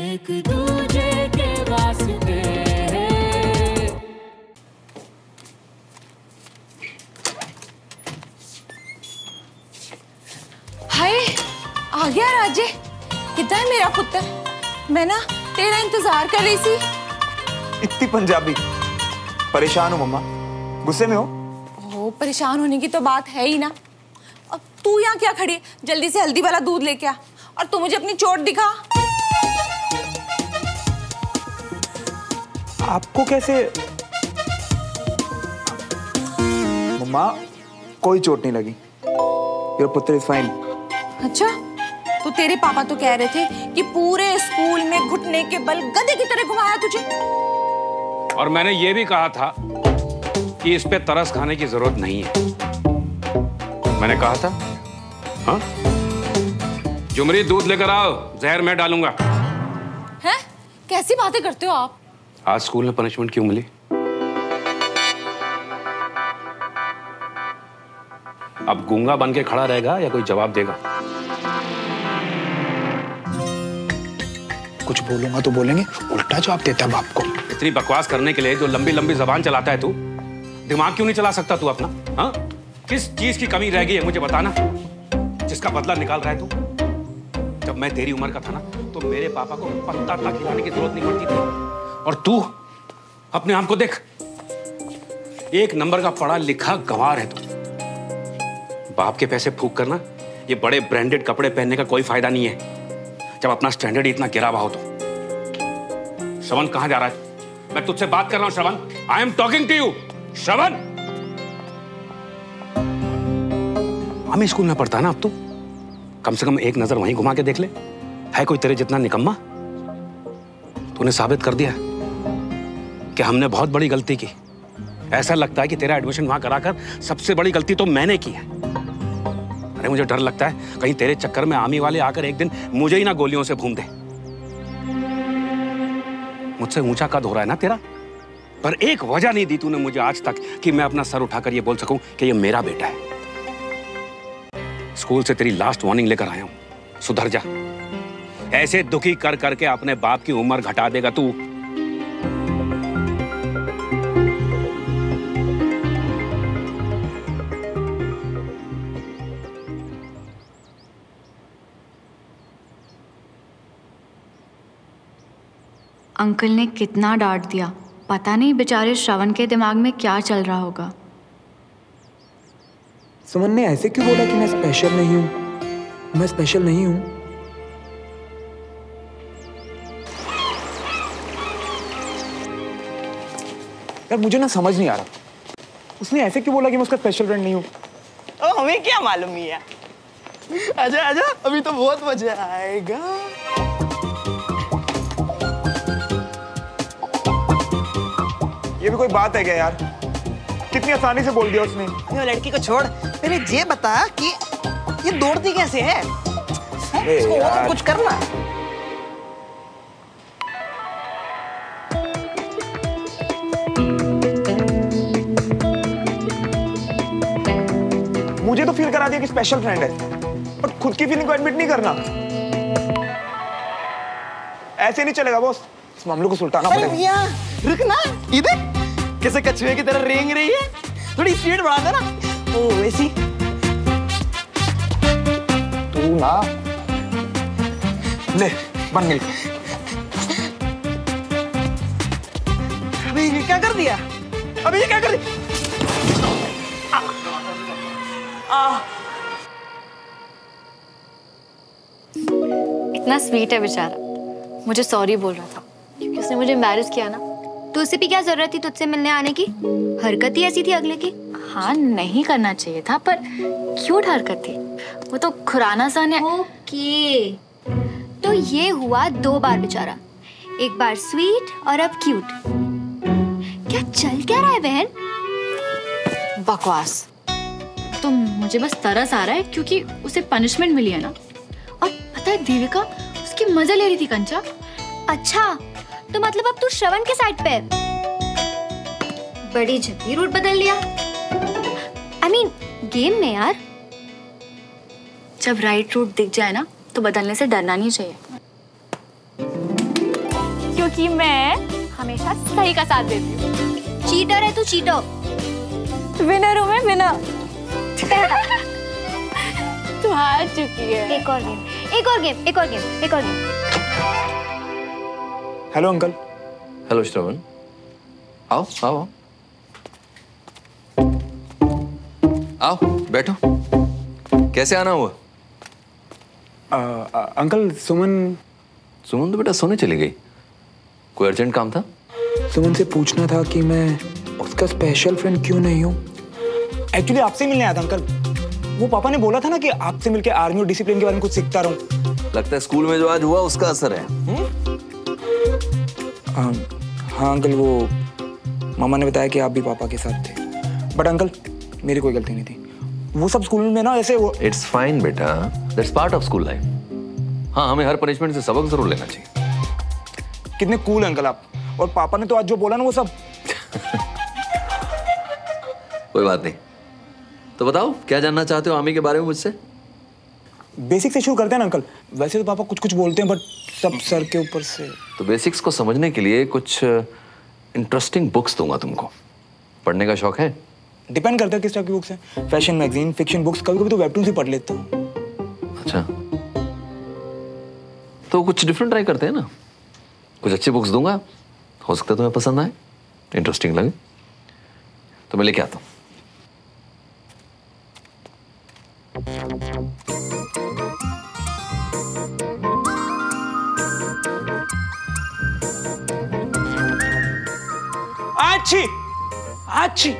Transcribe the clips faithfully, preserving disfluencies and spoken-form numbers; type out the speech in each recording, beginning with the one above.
एक दूजे के वास्ते। हाय, आ गया राजे। कितना है मेरा पुत्र? मैं ना तेरा इंतजार कर रही थी। इतनी पंजाबी। परेशान हो मम्मा? गुस्से में हो? ओ, परेशान होने की तो बात है ही ना। अब तू यहाँ क्या खड़ी है? जल्दी से हल्दी वाला दूध लेके आ और तू मुझे अपनी चोट दिखा। आपको कैसे? मम्मा, कोई चोट नहीं लगी। योर पुत्र इज फाइन। अच्छा, तो तेरे पापा तो कह रहे थे कि पूरे स्कूल में घुटने के बल गधे की तरह घुमाया तुझे। और मैंने ये भी कहा था कि इस पे तरस खाने की जरूरत नहीं है। मैंने कहा था। हाँ? जुमरी, दूध लेकर आओ, जहर मैं डालूंगा। हैं? कैसी बातें करते हो आप? आज स्कूल में पनिशमेंट क्यों मिली? अब गूंगा बन के खड़ा रहेगा या कोई जवाब देगा? कुछ बोलूंगा तो बोलेंगे, उल्टा जवाब देता है बाप को। इतनी बकवास करने के लिए जो लंबी लंबी जबान चलाता है तू, दिमाग क्यों नहीं चला सकता तू अपना? हाँ? किस चीज की कमी रह गई है मुझे बताना, जिसका बदला निकाल रहा है तू? जब मैं तेरी उम्र का था ना, तो मेरे पापा को पत्ता तक खिलाने की जरूरत नहीं पड़ती थी। और तू अपने आप को देख, एक नंबर का पढ़ा लिखा गंवार है तू। बाप के पैसे फूक करना, ये बड़े ब्रांडेड कपड़े पहनने का कोई फायदा नहीं है जब अपना स्टैंडर्ड इतना गिरा हुआ हो तो। श्रवण कहां जा रहा है? मैं तुझसे बात कर रहा हूं Shravan. I am talking to you Shravan. हमें स्कूल में पढ़ता है ना अब तू, कम से कम एक नजर वहीं घुमा के देख ले। है कोई तेरे जितना निकम्मा? तूने साबित कर दिया कि हमने बहुत बड़ी गलती की। ऐसा लगता है कि तेरा एडमिशन वहां कराकर सबसे बड़ी गलती तो मैंने की है। अरे मुझे डर लगता है कहीं तेरे चक्कर में आर्मी वाले आकर एक दिन मुझे ही ना गोलियों से भून दे। मुझसे ऊंचा कद हो रहा है ना तेरा, पर एक वजह नहीं दी तूने मुझे आज तक कि मैं अपना सर उठाकर ये बोल सकूं कि ये मेरा बेटा है। स्कूल से तेरी लास्ट वार्निंग लेकर आया हूं, सुधर जा। ऐसे दुखी कर करके अपने बाप की उम्र घटा देगा तू। अंकल ने कितना डांट दिया, पता नहीं बेचारे श्रवण के दिमाग में क्या चल रहा होगा। सुमन ने ऐसे क्यों बोला कि मैं स्पेशल नहीं हूं? मैं स्पेशल नहीं हूं। यार मुझे ना समझ नहीं आ रहा, उसने ऐसे क्यों बोला कि मैं उसका स्पेशल फ्रेंड नहीं हूं? ओ, हमें क्या मालूम ही है। आजा आजा, अभी तो बहुत मजा आएगा। ये भी कोई बात है क्या यार? कितनी आसानी से बोल दिया उसने। वो लड़की को छोड़, पहले ये बता कि ये दौड़ती कैसे है? और कुछ करना। मुझे तो फील करा दिया कि स्पेशल फ्रेंड है, पर खुद की फीलिंग को एडमिट नहीं करना। ऐसे नहीं चलेगा बॉस, इस मामले को सुलटाना पड़ेगा। रुकना, इधर कैसे कछुए की तरह रेंग रही है? थोड़ी स्पीड बढ़ा दो ना। ओ वैसी। तू ना ले बन गई। अभी ये क्या कर दिया? अभी ये क्या कर दिया? आ, इतना स्वीट है बेचारा, मुझे सॉरी बोल रहा था क्योंकि उसने मुझे एम्बैरेस किया ना। तो उसे भी क्या जरूरत थी तुझसे मिलने आने की? हरकत ही ऐसी थी अगले की। हाँ, नहीं करना चाहिए था, पर क्यूट हरकत थी वो तो। खुराना सा ने। ओके, तो ये हुआ दो बार बेचारा, एक बार स्वीट और अब क्यूट। क्या चल क्या रहा है बहन? बकवास। तो मुझे बस तरस आ रहा है क्योंकि उसे पनिशमेंट मिली है ना। और पता है देविका उसकी मजा ले रही थी कंचा। अच्छा, तो मतलब अब तू श्रवण के साइड पे है? बड़ी जल्दी रूट बदल लिया। आई मीन गेम में यार। जब राइट रूट दिख जाए ना तो बदलने से डरना नहीं चाहिए। क्योंकि मैं हमेशा सही का साथ देती हूँ। चीटर है तू, चीटर। विनर हूँ मैं, विनर। तू हार चुकी है। एक और गेम, एक और गेम, एक और गेम, एक और game. Hello uncle. Hello Shravan, आओ आओ आओ बैठो। कैसे आना हुआ? आ, आ, अंकल सुमन। सुमन तो बेटा सोने चली गई। कोई अर्जेंट काम था? सुमन से पूछना था कि मैं उसका स्पेशल फ्रेंड क्यों नहीं हूँ। एक्चुअली आपसे मिलने आया था अंकल। वो पापा ने बोला था ना कि आपसे मिलकर आर्मी और डिसिप्लिन के बारे में कुछ सीखता रहूं। लगता है स्कूल में जो आज हुआ उसका असर है। आ, हाँ अंकल, वो मामा ने बताया कि आप भी पापा के साथ थे। बट अंकल मेरी कोई गलती नहीं थी। वो सब स्कूल में ना ऐसे वो। इट्स फाइन बेटा, that's part of school life. हाँ, हमें हर पनिशमेंट से सबक जरूर लेना चाहिए। कितने कूल अंकल आप। और पापा ने तो आज जो बोला ना वो सब। कोई बात नहीं। तो बताओ क्या जानना चाहते हो आमी के बारे में मुझसे? बेसिक से शुरू करते हैं ना अंकल। वैसे तो पापा कुछ कुछ बोलते हैं बट सब सर के ऊपर से। तो बेसिक्स को समझने के लिए कुछ इंटरेस्टिंग बुक्स दूंगा तुमको। पढ़ने का शौक है? डिपेंड करता है किस टाइप की बुक्स हैं। फैशन मैगजीन, फिक्शन बुक्स, कभी कभी तो वेबटून ही पढ़ लेता हूँ। अच्छा, तो कुछ डिफरेंट ट्राई करते हैं ना। कुछ अच्छी बुक्स दूंगा, हो सकता है तुम्हें पसंद आए, इंटरेस्टिंग लगे, तो मैं लेके आता हूँ। अच्छी अच्छी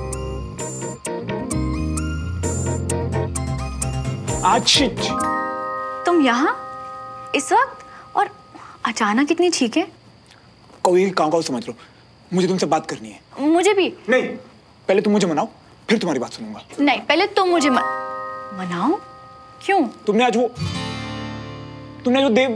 अच्छी। तुम यहाँ इस वक्त और अचानक इतनी ठीक है? कोई काम का समझ लो, मुझे तुमसे बात करनी है। मुझे भी। नहीं, पहले तुम मुझे मनाओ फिर तुम्हारी बात सुनूंगा। नहीं, पहले तुम मुझे मन... मनाओ? क्यों? तुमने आज वो तुमने जो देव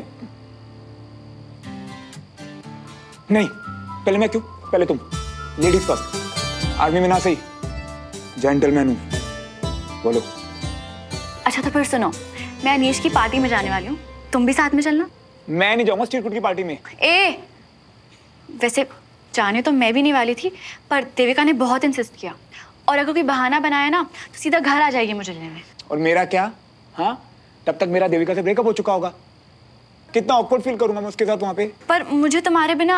नहीं, पहले मैं क्यों, पहले तुम। Ladies first. आर्मी में ना सही, जेंटलमैन हूं। बोलो। अच्छा तो फिर सुनो, मैं अनीश की पार्टी में जाने वाली हूँ, तुम भी साथ में चलना। मैं नहीं जाऊंगा स्ट्रीट फूड की पार्टी में। ए, वैसे जाने तो मैं भी नहीं वाली थी, पर देविका ने बहुत इंसिस्ट किया, और अगर कोई बहाना बनाया ना तो सीधा घर आ जाएगी मुझे लेने। और मेरा क्या? हाँ, तब तक मेरा देविका से ब्रेकअप हो चुका होगा। कितना ऑकवर्ड फील करूंगा मैं उसके साथ वहां पे। पर मुझे तुम्हारे बिना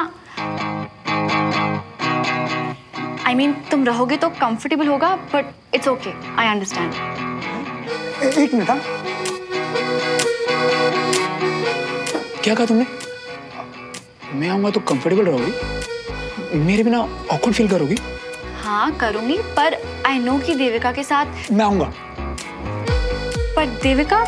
आई I मीन mean, तुम रहोगे तो कंफर्टेबल होगा, but it's okay, I understand. एक मिनट। क्या कहा तुमने? मैं आऊंगा तो कंफर्टेबल रहोगी, मेरे बिना ऑकवर्ड फील करोगी? हाँ करूंगी, पर आई नो कि देविका के साथ मैं आऊंगा। पर देविका?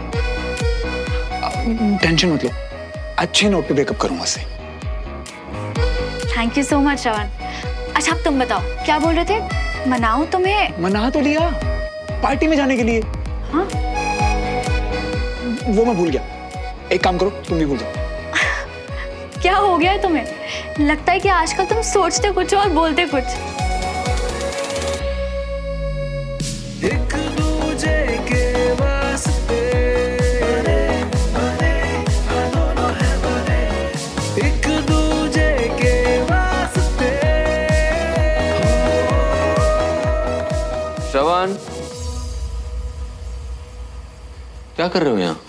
टेंशन मत लो, अच्छे नोट पे ब्रेकअप करूंगा उससे। Thank you so much Shravan. अच्छा अब तुम बताओ, क्या बोल रहे थे? मनाऊं तुम्हें? मना तो लिया, पार्टी में जाने के लिए। हाँ? वो मैं भूल गया। एक काम करो, तुम भी भूल जाओ। क्या हो गया है तुम्हें? लगता है कि आजकल तुम सोचते कुछ और बोलते कुछ। एक दूजे के वास्ते बने बने दोनों है बने, एक दूजे के वास्ते। श्रवण, क्या कर रहे हो यहाँ?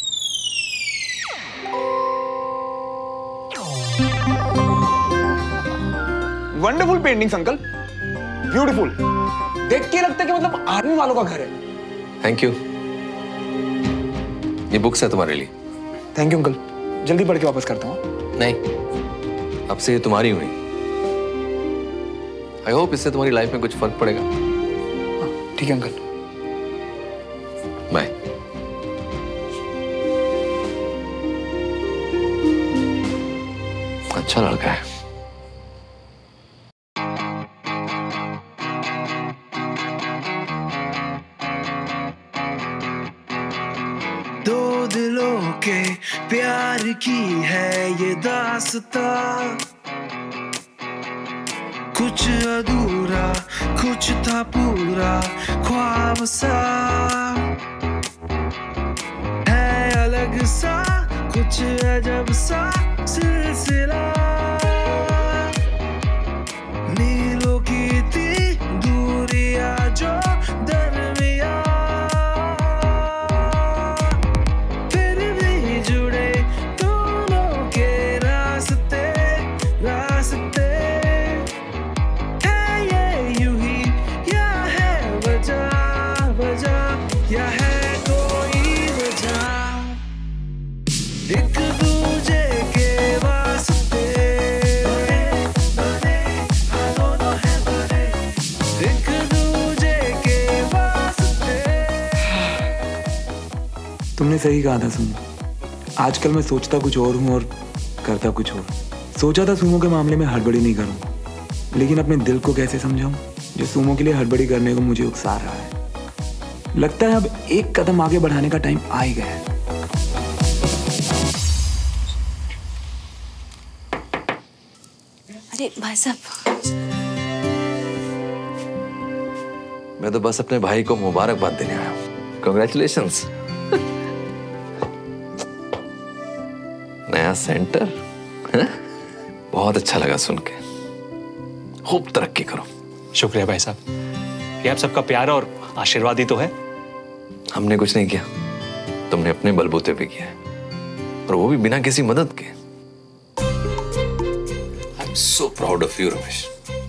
Wonderful paintings uncle, beautiful. देख के लगता है कि मतलब आर्मी वालों का घर है। Thank you. ये बुक्स है तुम्हारे लिए। थैंक यू अंकल, जल्दी पढ़ के वापस करता हूँ। नहीं, अब से ये तुम्हारी हुई। आई होप इससे तुम्हारी लाइफ में कुछ फर्क पड़ेगा। ठीक है अंकल, बाय। अच्छा लड़का है। दो दिलों के प्यार की है ये दास्तां, कुछ अधूरा कुछ था पूरा ख्वाब सा, है अलग सा कुछ अजब सा सिलसिला। सही कहा था सुमो। आजकल मैं सोचता कुछ और हूँ और करता कुछ और। सोचा था सुमो के मामले में हड़बड़ी नहीं करूँगा, लेकिन अपने दिल को कैसे समझाऊं जो सुमो के लिए हड़बड़ी करने को मुझे उकसा रहा है। लगता है अब एक कदम आगे बढ़ाने का टाइम आ ही गया है। अरे भाई साहब, मैं तो बस अपने भाई को मुबारकबाद देने आया हूँ। कांग्रेचुलेशंस। नया सेंटर है? बहुत अच्छा लगा सुन के। खूब तरक्की करो। शुक्रिया भाई साहब, ये आप सबका प्यार और आशीर्वाद ही तो है। हमने कुछ नहीं किया, तुमने अपने बलबूते पे किया है, और वो भी बिना किसी मदद के। I am so proud of you Ramesh.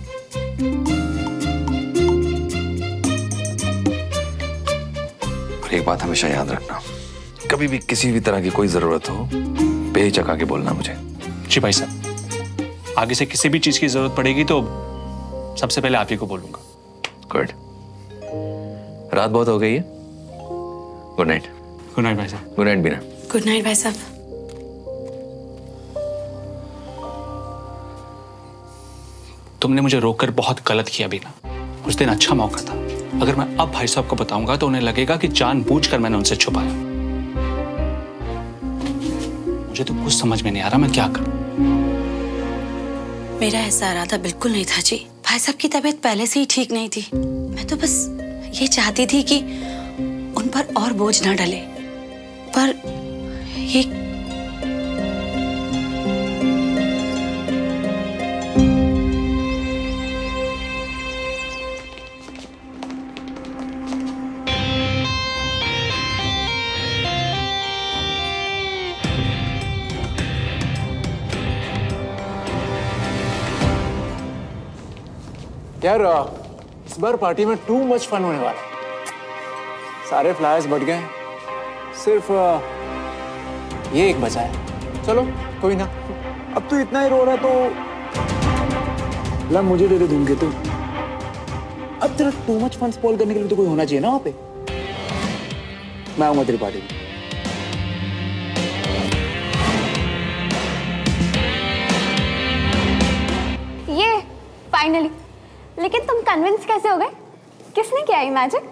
और एक बात हमेशा याद रखना, कभी भी किसी भी तरह की कोई जरूरत हो बेहिचक आके बोलना मुझे। जी भाई साहब, आगे से किसी भी चीज की जरूरत पड़ेगी तो सबसे पहले आप ही को बोलूंगा। गुड। रात बहुत हो गई है। Good night. गुड नाइट भाई साहब। Good night Beena. Good night भाई साहब। तुमने मुझे रोककर बहुत गलत किया बीना। उस दिन अच्छा मौका था। अगर मैं अब भाई साहब को बताऊंगा तो उन्हें लगेगा कि जानबूझकर मैंने उनसे छुपाया। मुझे तो कुछ समझ में नहीं आ रहा मैं क्या करूं। मेरा ऐसा इरादा बिल्कुल नहीं था जी। भाई साहब की तबीयत पहले से ही ठीक नहीं थी। मैं तो बस ये चाहती थी कि उन पर और बोझ ना डले, पर ये यार इस बार पार्टी में टू मच फन होने वाला है। सारे फ्लायर्स बढ़ गए, सिर्फ ये एक बचा है। चलो कोई ना, अब तू इतना ही रो रहा तो ला मुझे दे दे धूमकेतु। अब तेरा टू मच फन स्पॉइल करने के लिए तो कोई होना चाहिए ना वहां पे। मैं आऊंगा तेरी पार्टी में। ये फाइनली। लेकिन तुम कन्विंस कैसे हो गए? किसने किया ये मैजिक?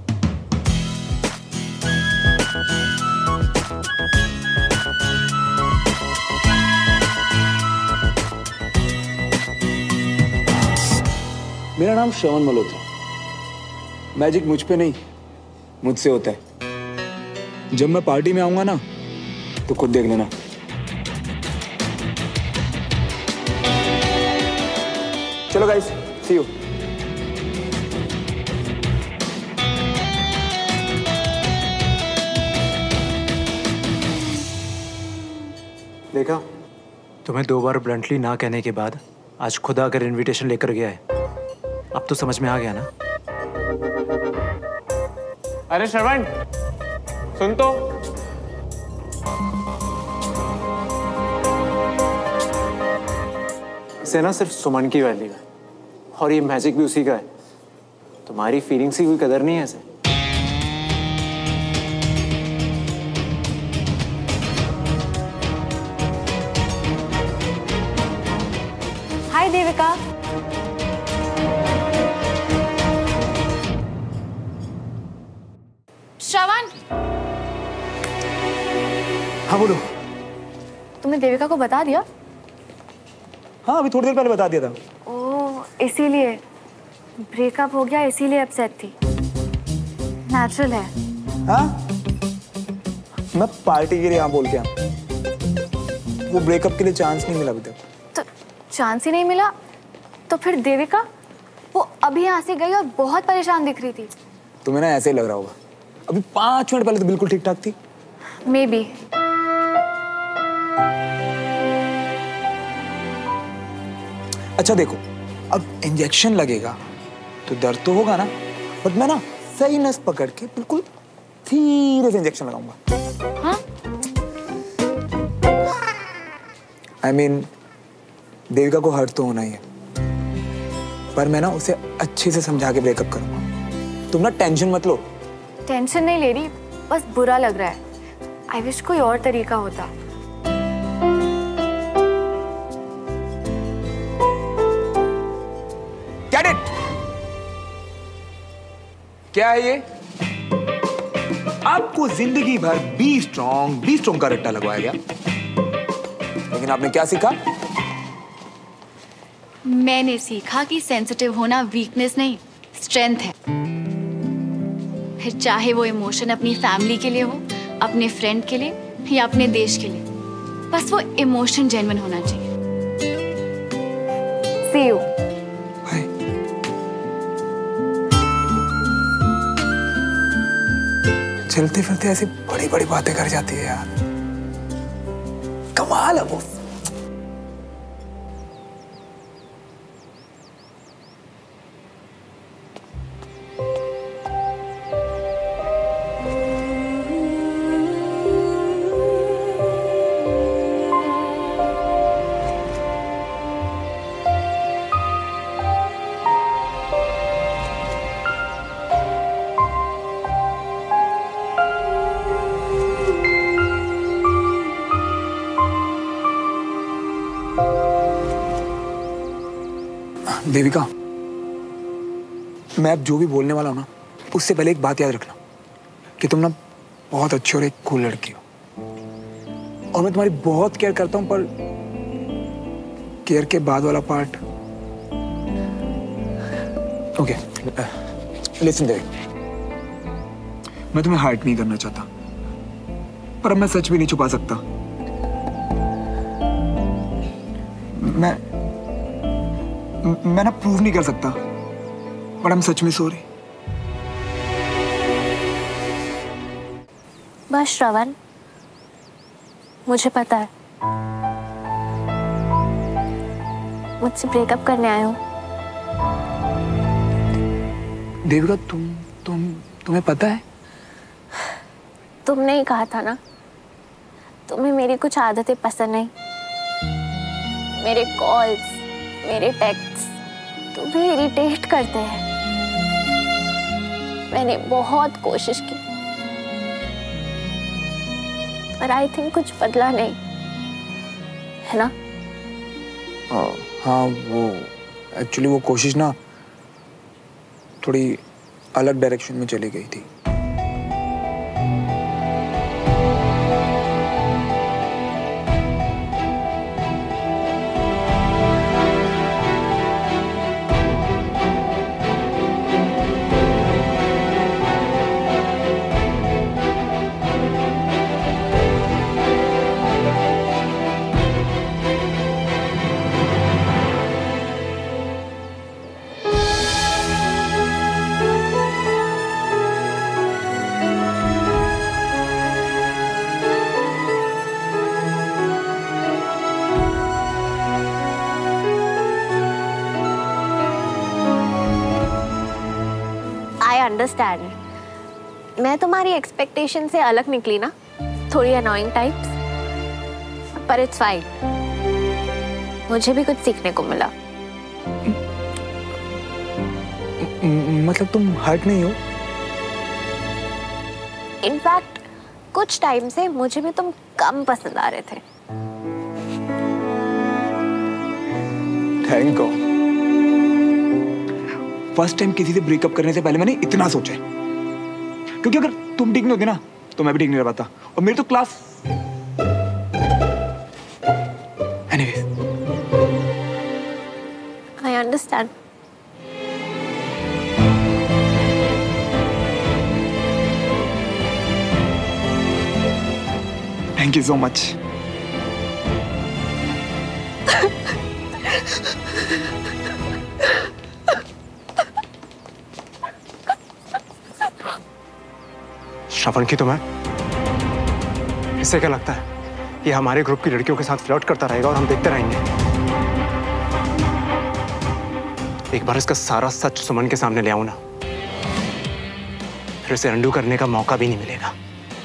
मेरा नाम श्रवण मल्होत्रा। मैजिक मुझ पे नहीं, मुझसे होता है। जब मैं पार्टी में आऊंगा ना तो खुद देख लेना। चलो गाइस, सी यू। देखा, तुम्हें दो बार ब्लंटली ना कहने के बाद आज खुदा अगर इनविटेशन लेकर गया है, अब तो समझ में आ गया ना। अरे श्रवण, सुन तो। इसे ना सिर्फ सुमन की वैल्यू है, और ये मैजिक भी उसी का है। तुम्हारी फीलिंग्स की कोई कदर नहीं है इसे। हाय देविका। श्रवण, हाँ बोलो। तुमने देविका को बता दिया? हाँ, अभी थोड़ी देर पहले बता दिया था। ओह, इसीलिए ब्रेकअप हो गया, इसीलिए अपसेट थी। नेचुरल है। हाँ, मैं पार्टी के लिए यहाँ बोल के आया। वो ब्रेकअप के लिए चांस नहीं मिला अभी तक। तो चांस ही नहीं मिला तो फिर देविका? वो अभी यहाँ से गई और बहुत परेशान दिख रही थी। तुम्हें ना ऐसे ही लग रहा होगा। अभी पांच मिनट पहले तो बिल्कुल ठीक ठाक थी। Maybe. अच्छा देखो, अब इंजेक्शन लगेगा तो दर्द तो होगा ना, बट मैं ना सही नस पकड़ के बिल्कुल धीरे से इंजेक्शन लगाऊंगा। हाँ? आई मीन देविका को हर्ट तो होना ही है, पर मैं ना उसे अच्छे से समझा के ब्रेकअप करूंगा। तुम ना टेंशन मत लो। टेंशन नहीं ले रही, बस बुरा लग रहा है। आई विश कोई और तरीका होता। Get it? क्या है ये? आपको जिंदगी भर बी स्ट्रॉन्ग बी स्ट्रॉन्ग का रट्टा लगवाया गया, लेकिन आपने क्या सीखा? मैंने सीखा कि सेंसिटिव होना वीकनेस नहीं, स्ट्रेंथ है। फिर चाहे वो इमोशन अपनी फैमिली के लिए हो, अपने फ्रेंड के लिए या अपने देश के लिए, बस वो इमोशन जेन्युइन होना चाहिए। See you. चलते फिरते ऐसी बड़ी बड़ी बातें कर जाती है यार, कमाल है वो। देविका, मैं अब जो भी बोलने वाला हूं ना, उससे पहले एक बात याद रखना कि तुम ना बहुत अच्छी और एक कूल लड़की हो, और मैं तुम्हारी बहुत केयर करता हूं, पर केयर के बाद वाला पार्ट। ओके, लिसन देविका, मैं तुम्हें हर्ट नहीं करना चाहता, पर अब मैं सच भी नहीं छुपा सकता। मैं मैं ना प्रूव नहीं कर सकता, बट आई एम सच में सॉरी। बस श्रवण, मुझे पता है मुझसे ब्रेकअप करने आए हो। देविका, तुम तुम तुम्हें पता है? तुमने ही कहा था ना, तुम्हें मेरी कुछ आदतें पसंद नहीं। मेरे कॉल्स, मेरे टेक्स्ट तुम्हें इरिटेट करते हैं। मैंने बहुत कोशिश की, पर आई थिंक कुछ बदला नहीं, है ना? आ, हाँ, वो एक्चुअली वो कोशिश ना थोड़ी अलग डायरेक्शन में चली गई थी। अंडरस्टैंड, मैं तुम्हारी एक्सपेक्टेशन से अलग निकली ना, थोड़ी अनोइंग टाइप्स, पर इट्स फाइन। मुझे भी कुछ सीखने को मिला। मतलब तुम हर्ट नहीं हो? इनफैक्ट कुछ टाइम से मुझे भी तुम कम पसंद आ रहे थे। Thank God. फर्स्ट टाइम किसी से ब्रेकअप करने से पहले मैंने इतना सोचा है, क्योंकि अगर तुम ठीक नहीं होती ना तो मैं भी ठीक नहीं रह पाता, और मेरी तो class. Anyways, I understand. Thank you so much. Shravan की तुम्हें इससे क्या लगता है? ये हमारे ग्रुप की लड़कियों के साथ फ्लर्ट करता रहेगा और हम देखते रहेंगे? एक बार इसका सारा सच सुमन के सामने ले आऊं ना, फिर इसे अंडू करने का मौका भी नहीं मिलेगा।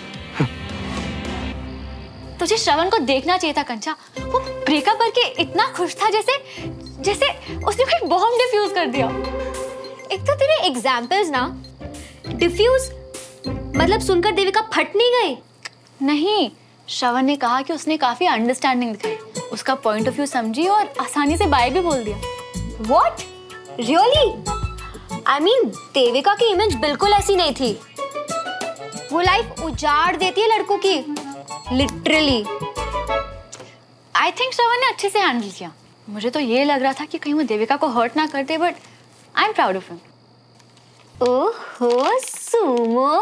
तुझे श्रवण को देखना चाहिए था कंचा। वो ब्रेकअप करके इतना खुश था जैसे जैसे उसने कोई बॉम्ब डिफ्यूज कर दिया। एक तो तेरे एग्जाम्पल्स ना, डिफ्यूज मतलब सुनकर देविका फट नहीं गई। नहीं, श्रवण ने कहा कि उसने काफी अंडरस्टैंडिंग दिखाई, उसका पॉइंट ऑफ व्यू समझी और आसानी से बाय भी बोल दिया। What? Really? I mean, Devika की इमेज बिल्कुल ऐसी नहीं थी। वो लाइफ उजाड़ देती है लड़कों की, लिटरली। आई थिंक श्रवण ने अच्छे से हैंडल किया। मुझे तो ये लग रहा था कि कहीं वो देविका को हर्ट ना करते, but I am proud of him. ओहो सुमो,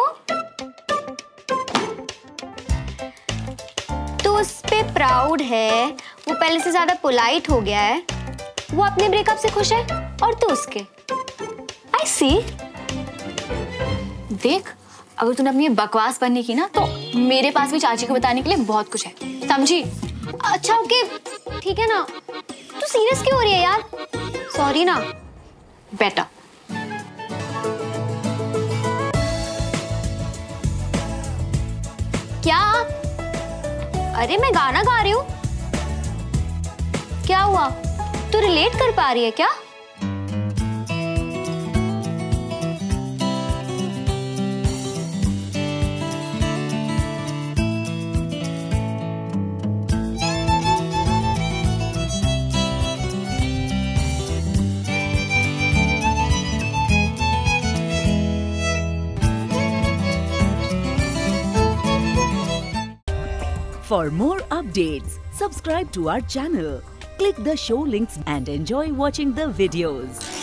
तो उस पे प्राउड है, वो पहले से ज्यादा पोलाइट हो गया है, वो अपने ब्रेकअप से खुश है और तू उसके। आई सी। देख, अगर तूने अपनी बकवास बनने की ना, तो मेरे पास भी चाची को बताने के लिए बहुत कुछ है, समझी? अच्छा ओके, ठीक है ना। तू सीरियस क्यों हो रही है यार? सॉरी ना। बेटा, क्या? अरे मैं गाना गा रही हूँ। क्या हुआ? तू रिलेट कर पा रही है क्या? For more updates, subscribe to our channel, click the show links and enjoy watching the videos.